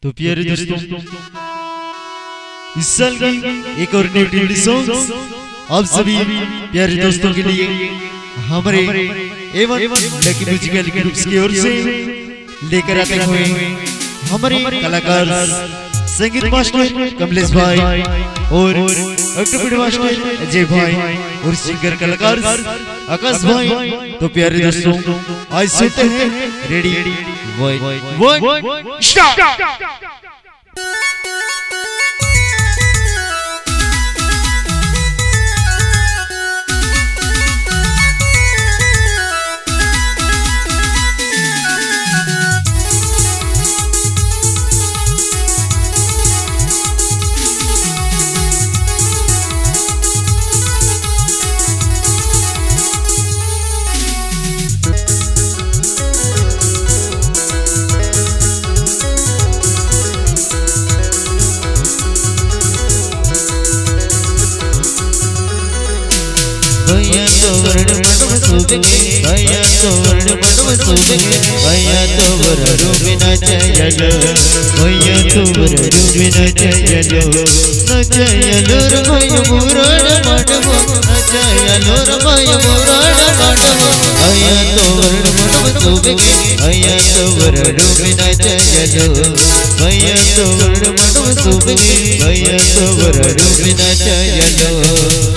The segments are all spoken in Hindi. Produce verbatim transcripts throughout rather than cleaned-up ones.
तो प्यारे दोस्तों, इस साल की एक और न्यू सॉन्ग आप सभी प्यारे दोस्तों के लिए हमारे एवन लकी म्यूजिकल ग्रुप्स की ओर से लेकर आते हुए हमारे कलाकार संगीत मास्टर कमलेश भाई और एक्टर मास्टर अजय भाई और सिंगर कलाकार आकाश भाई। तो प्यारे दोस्तों, आज सुनते हैं रेडी वन वन स्टार्ट। भैया तो वर्ण मनव सुबगे, भैया तो वर्ण मनव सुबगे, भैया तो वर्ण बिना चयलो, भैया तो वर्ण बिना चयलो, न चयलो रे भैया मुराड माडवो, न चयलो रे भैया मुराड माडवो। भैया तो वर्ण मनव सुबगे, भैया तो वर्ण बिना चयलो, भैया तो वर्ण मनव सुबगे, भैया तो वर्ण बिना चयलो।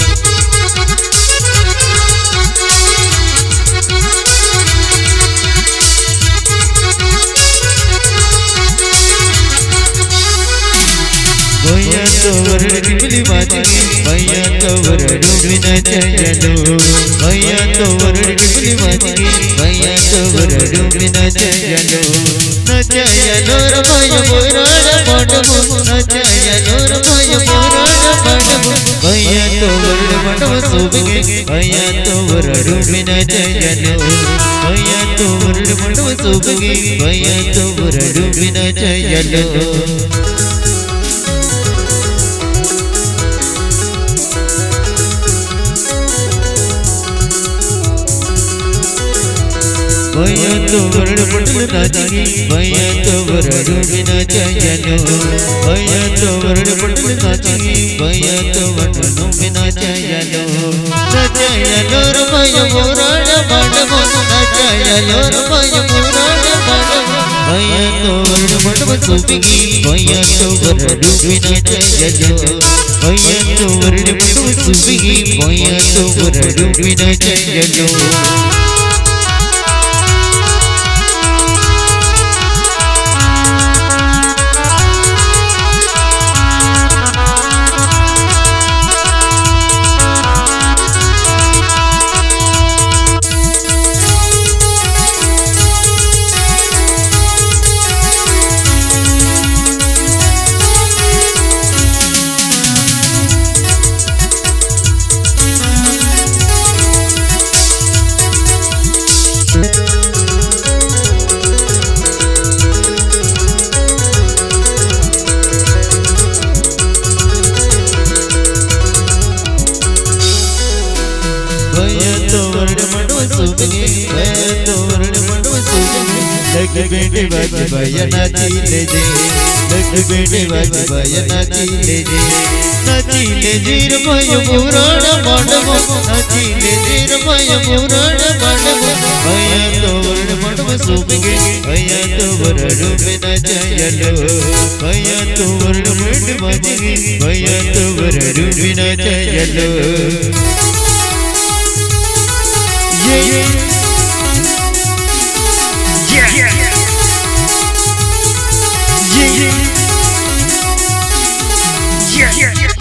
भैया तो वर्ण बिजली बाजगी, भैया तो वर्ण बिना चयलो, भैया तो वर्ण बिजली बाजगी, भैया तो वर्ण बिना चयलो, न चयलो रे भैया मुराड माडवो, न चयलो रे भैया मुराड माडवो। भैया तो वर्ण मनव सुबगे, भैया तो वर्ण बिना चयलो, भैया तो वर्ण मनव सुबगे, भैया तो वर्ण बिना चयलो। भैया तो वर्ण मंडल नाचगी, भैया तो वर्ण बिना चयलो, भैया तो वर्ण मंडल नाचगी, भैया तो वर्ण बिना चयलो, न चयलो रे भैया मुराड माडवो, न चयलो रे भैया मुराड माडवो। भैया तो वर्ण मंडल सुबगी, भैया तो वर्ण बिना चयलो, भैया तो वर्ण मंडल सुबगी, भैया तो वर्ण बिना चयलो। भैया तो वर्ण मनव सुबगे, भैया तो वर्ण मनव सुबगे, लग बेटे बाज भैया नाची ले जे, लग बेटे बाज भैया नाची ले जे, नाची ले जे रे भैया मुराड माडवो, नाची ले जे रे भैया मुराड माडवो। भैया तो वर्ण मनव सुबगे, भैया तो वर्ण बिना चयलो, भैया तो वर्ण मंड बाजगी, भैया तो वर्ण बिना चयलो। Yeah, yeah, yeah, yeah, yeah, yeah, yeah.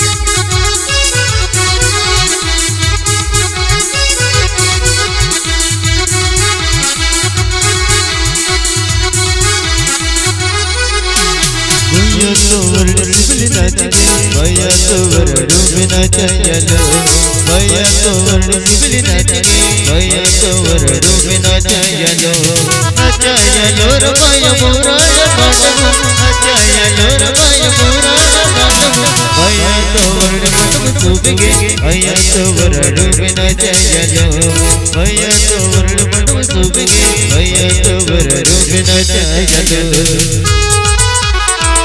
भैया तो वर्ण बिजली नाचगी, भैया तो वर्ण बिना चयलो, भैया तो वर्ण बिजली नाचगी, भैया तो वर्ण बिना चयलो, न चयलो रे भैया मुराड माडवो, न चयलो रे भैया मुराड माडवो। भैया तो वर्ण मनव सुबगे, भैया तो वर्ण बिना चयलो, भैया तो वर्ण मनव सुबगे, भैया तो वर्ण बिना चयलो।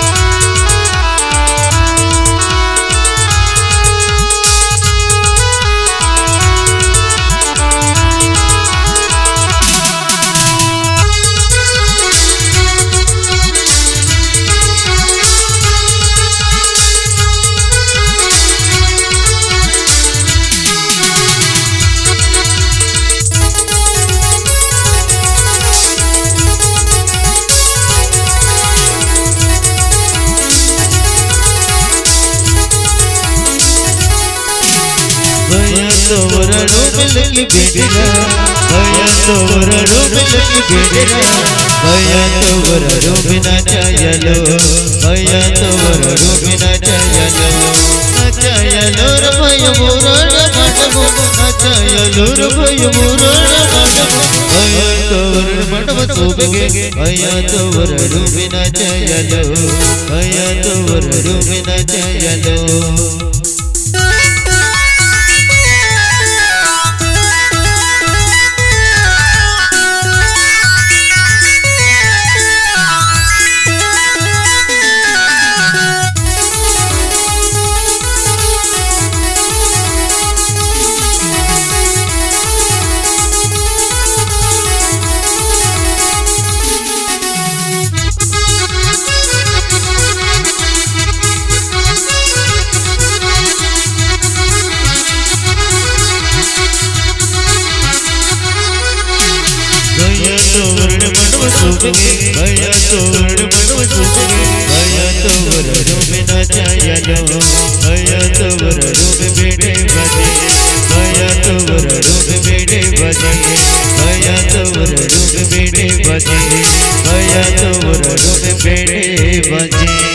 तो वरणों में लगी बेटरा भैया तो वरणों में लगी बेटरा भैया तो वरणों में नाचा चलो भैया तो वरणों में नाचा चलो नाचा चलो रे भैया मुरण माडबो नाचा चलो रे भैया मुरण माडबो भैया तो वरण माडबो सोबगे भैया तो वरणों में नाचा चलो भैया तो वरणों में नाचा चलो भैया तो वरण मंडव सोबगे भैया तो वरणों में नाचा चलो भैया तो वरणों में बेटे बजे भैया तो वरणों में बेटे बजे भैया तो वरणों में बेटे बजे भैया तो वरणों में बेटे बजे